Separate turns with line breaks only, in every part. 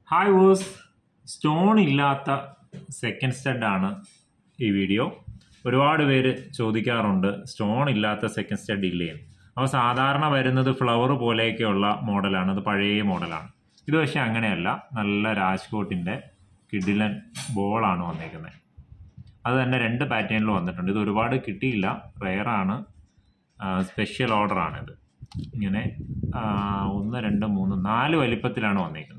Hi വോസ് stone ഇല്ലാത്ത second stud ആണ് ഈ വീഡിയോ. ഒരുപാട് പേര് ചോദിക്കാറുണ്ട് സ്റ്റോൺ ഇല്ലാത്ത സെക്കൻഡ് സ്റ്റഡ് ഇല്ലേ. അപ്പോൾ സാധാരണ വരുന്നത് ഫ്ലവർ പോലെയൊക്കെയുള്ള മോഡലാണ്, അത് പഴയ മോഡലാണ്. ഇത് പക്ഷേ അങ്ങനെയല്ല, നല്ല രാജ്കോട്ടിൻ്റെ കിഡിലൻ ബോളാണ് വന്നേക്കുന്നത്. അത് തന്നെ 2 പാറ്റേണിൽ വന്നിട്ടുണ്ട്. ഇത് ഒരുപാട് കിട്ടിയില്ല, റെയറാണ്, സ്പെഷ്യൽ ഓർഡറാണിത്. ഇങ്ങനെ 1 2 3 4 വലിപ്പത്തിലാണ് വന്നേക്കുന്നത്.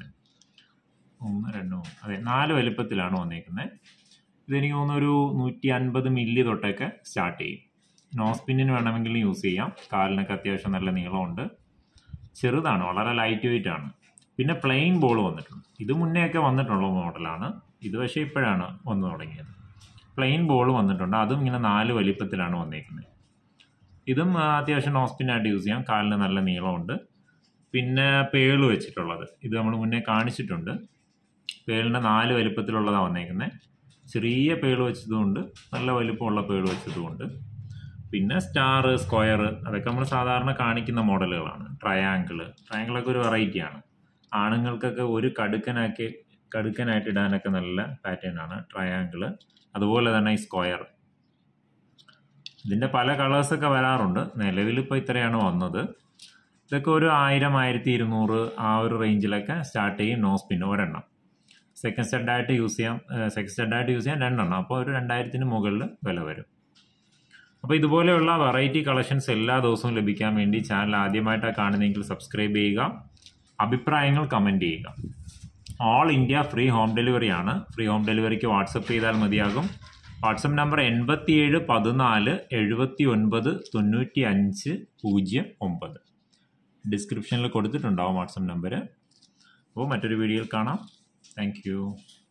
1 2 3 അതെ 4 വലിപ്പത്തിലാണ് വന്നേക്കുന്നത്. ഇതെനിക്ക് തോന്നുന്നൊരു 150 മില്ലി തൊട്ടൊക്കെ സ്റ്റാർട്ട് ചെയ്യും. നോസ്പിന്നിന് വേണമെങ്കിലും യൂസ് ചെയ്യാം. കാലിനൊക്കെ അത്യാവശ്യം നല്ല നീളമുണ്ട്, ചെറുതാണ്, വളരെ ലൈറ്റ് വെയിറ്റ് ആണ്. പിന്നെ പ്ലെയിൻ ബോൾ വന്നിട്ടുണ്ട്. ഇത് മുന്നേ ഒക്കെ വന്നിട്ടുള്ള മോഡലാണ്, ഇത് പക്ഷേ ഇപ്പോഴാണ് വന്നു തുടങ്ങിയത്. പ്ലെയിൻ ബോൾ വന്നിട്ടുണ്ട്, അതും ഇങ്ങനെ 4 വലിപ്പത്തിലാണ് വന്നേക്കുന്നത്. ഇതും അത്യാവശ്യം നോസ്പിന്നായിട്ട് യൂസ് ചെയ്യാം, കാലിന് നല്ല നീളമുണ്ട്. പിന്നെ പേള് വെച്ചിട്ടുള്ളത്, ഇത് നമ്മൾ മുന്നേ കാണിച്ചിട്ടുണ്ട്. പേളിൻ്റെ 4 വലിപ്പത്തിലുള്ളതാണ് വന്നേക്കുന്നത്. ചെറിയ പേള് വെച്ചതുകൊണ്ട്, നല്ല വലിപ്പമുള്ള പേള് വെച്ചതുകൊണ്ട്. പിന്നെ സ്റ്റാർ, സ്ക്വയർ, അതൊക്കെ നമ്മൾ സാധാരണ കാണിക്കുന്ന മോഡലുകളാണ്. ട്രയാങ്കിളൊക്കെ ഒരു വെറൈറ്റിയാണ്. ആണുങ്ങൾക്കൊക്കെ ഒരു കടുക്കനായിട്ട് ഇടാനൊക്കെ നല്ല പാറ്റേൺ ആണ് ട്രയാങ്കിള്. അതുപോലെ തന്നെ ഈ സ്ക്വയർ, ഇതിൻ്റെ പല കളേഴ്സൊക്കെ വരാറുണ്ട്. നിലവിലിപ്പോൾ ഇത്രയാണ് വന്നത്. ഇതൊക്കെ ഒരു 1000 1200 ആ ഒരു റേഞ്ചിലൊക്കെ സ്റ്റാർട്ട് ചെയ്യും. നോസ്പിൻ ഒരെണ്ണം. സെക്കൻഡ് സ്റ്റഡായിട്ട് യൂസ് ചെയ്യാം 2 എണ്ണം. അപ്പോൾ ഒരു 2000-ന് മുകളിൽ വില വരും. അപ്പോൾ ഇതുപോലെയുള്ള വെറൈറ്റി കളക്ഷൻസ് എല്ലാ ദിവസവും ലഭിക്കാൻ വേണ്ടി ചാനൽ ആദ്യമായിട്ടാണ് കാണുന്നതെങ്കിൽ സബ്സ്ക്രൈബ് ചെയ്യുക, അഭിപ്രായങ്ങൾ കമൻറ്റ് ചെയ്യുക. All India free home delivery ആണ്. ഫ്രീ ഹോം ഡെലിവറിക്ക് വാട്സപ്പ് ചെയ്താൽ മതിയാകും. WhatsApp number 87 14 79 95 09. ഡിസ്ക്രിപ്ഷനിൽ കൊടുത്തിട്ടുണ്ടാവും വാട്സപ്പ് നമ്പർ. അപ്പോൾ മറ്റൊരു വീഡിയോയിൽ കാണാം. Thank you.